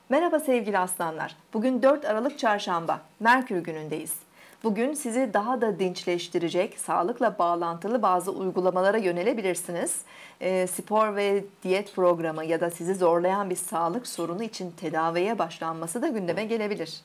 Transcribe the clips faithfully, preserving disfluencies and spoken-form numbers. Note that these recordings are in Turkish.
Merhaba sevgili aslanlar. Bugün dört Aralık Çarşamba, Merkür günündeyiz. Bugün sizi daha da dinçleştirecek, sağlıkla bağlantılı bazı uygulamalara yönelebilirsiniz. E, spor ve diyet programı ya da sizi zorlayan bir sağlık sorunu için tedaviye başlanması da gündeme gelebilir.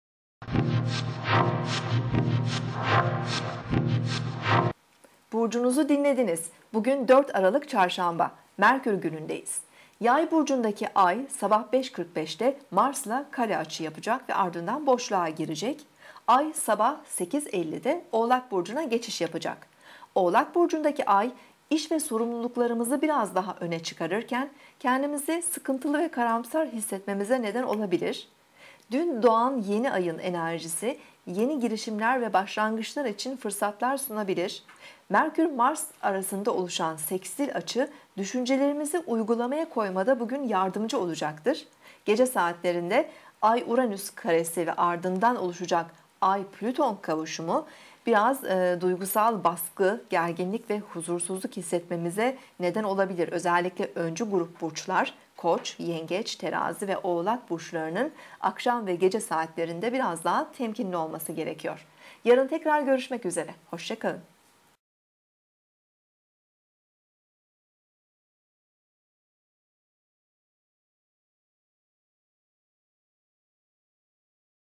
Burcunuzu dinlediniz. Bugün dört Aralık Çarşamba, Merkür günündeyiz. Yay burcundaki ay sabah beş kırk beşte Mars'la kare açı yapacak ve ardından boşluğa girecek. Ay sabah sekiz ellide Oğlak burcuna geçiş yapacak. Oğlak burcundaki ay iş ve sorumluluklarımızı biraz daha öne çıkarırken kendimizi sıkıntılı ve karamsar hissetmemize neden olabilir. Dün doğan yeni ayın enerjisi yeni girişimler ve başlangıçlar için fırsatlar sunabilir. Merkür-Mars arasında oluşan sekstil açı düşüncelerimizi uygulamaya koymada bugün yardımcı olacaktır. Gece saatlerinde Ay-Uranüs karesi ve ardından oluşacak Ay-Plüton kavuşumu biraz e, duygusal baskı, gerginlik ve huzursuzluk hissetmemize neden olabilir. Özellikle öncü grup burçlar, Koç, Yengeç, Terazi ve Oğlak burçlarının akşam ve gece saatlerinde biraz daha temkinli olması gerekiyor. Yarın tekrar görüşmek üzere. Hoşça kalın.